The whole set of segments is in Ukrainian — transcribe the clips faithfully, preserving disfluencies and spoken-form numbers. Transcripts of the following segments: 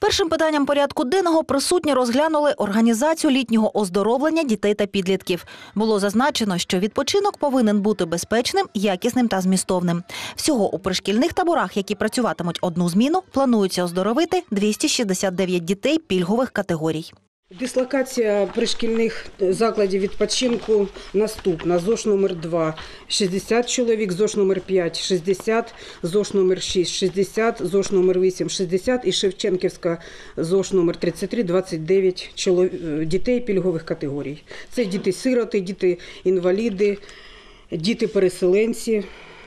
Першим питанням порядку денного присутні розглянули організацію літнього оздоровлення дітей та підлітків. Було зазначено, що відпочинок повинен бути безпечним, якісним та змістовним. Всього у пришкільних таборах, які працюватимуть одну зміну, планується оздоровити двісті шістдесят дев'ять дітей пільгових категорій. Дислокація пришкільних закладів відпочинку наступна. ЗОШ номер два – шістдесят чоловік, ЗОШ номер п'ять – шістдесят, ЗОШ номер шість – шістдесят, ЗОШ номер вісім – шістдесят і Шевченківська ЗОШ номер тридцять три – двадцять дев'ять чоловік, дітей пільгових категорій. Це діти-сироти, діти-інваліди, діти-переселенці,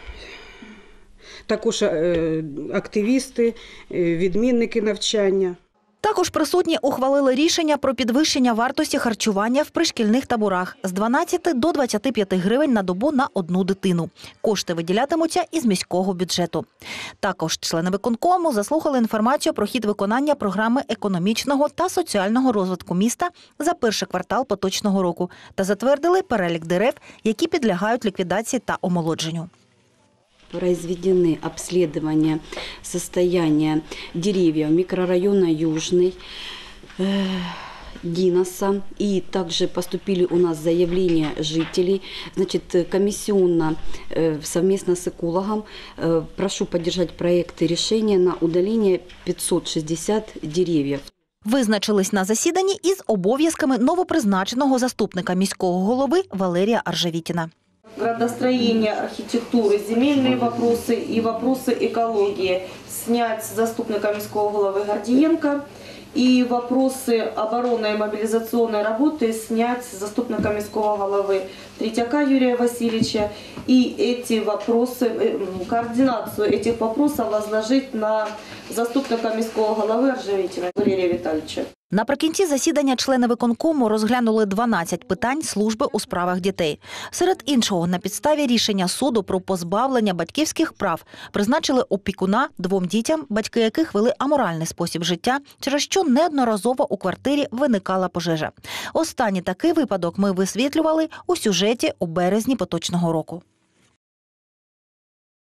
також активісти, відмінники навчання. Також присутні ухвалили рішення про підвищення вартості харчування в пришкільних таборах з дванадцяти до двадцяти п'яти гривень на добу на одну дитину. Кошти виділятимуться із міського бюджету. Також члени виконкому заслухали інформацію про хід виконання програми економічного та соціального розвитку міста за перший квартал поточного року та затвердили перелік дерев, які підлягають ліквідації та омолодженню. Произведены обследования состояния деревьев микрорайона Южный, э, Диноса. И также поступили у нас заявления жителей. Значит, комиссионно, э, совместно с экологом, э, прошу поддержать проекты решения на удаление пятьсот шестьдесят деревьев. Визначились на засіданні із обов'язками новопризначеного заступника міського голови Валерія Аржевітіна. Градостроение, архитектуры, земельные вопросы и вопросы экологии снять с заступника міського головы Гордиенко. И вопросы оборонной и мобилизационной работы снять с заступника міського головы Третьяка Юрия Васильевича. И эти вопросы, координацию этих вопросов возложить на заступника міського голови Аржевітіна Валерія Віталійовича. Наприкінці засідання члени виконкому розглянули дванадцять питань служби у справах дітей. Серед іншого, на підставі рішення суду про позбавлення батьківських прав призначили опікуна двом дітям, батьки яких вели аморальний спосіб життя, через що неодноразово у квартирі виникала пожежа. Останній такий випадок ми висвітлювали у сюжеті у березні поточного року.